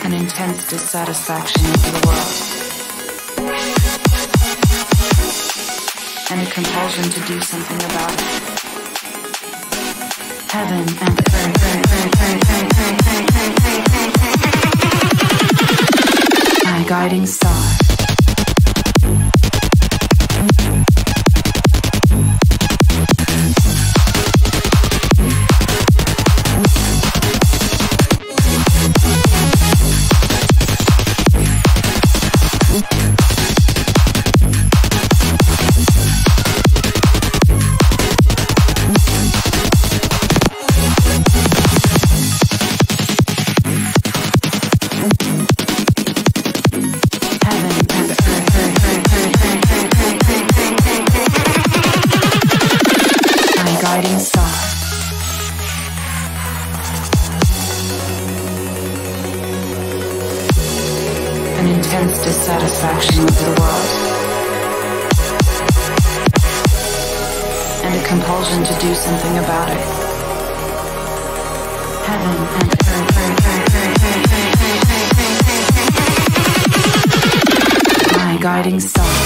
An intense dissatisfaction with the world. And a compulsion to do something about it. Heaven and earth. My guiding star. Guiding star. An intense dissatisfaction with the world. And a compulsion to do something about it. Heaven and earth. My guiding star.